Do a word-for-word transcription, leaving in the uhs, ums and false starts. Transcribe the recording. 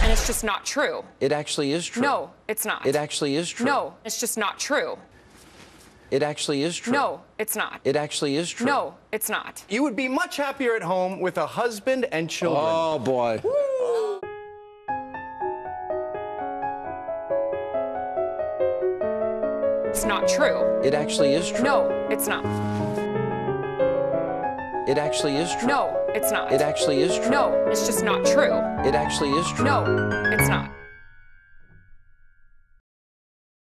And it's just not true. It actually is true. No, it's not. It actually is true. No, it's just not true. It actually is true. No, it's not. It actually is true. No, it's not. You would be much happier at home with a husband and children. Oh, boy. It's not true. It actually is true. No, it's not. It actually is true. No, it's not. It actually is true. No, it's just not true. It actually is true. No, it's not.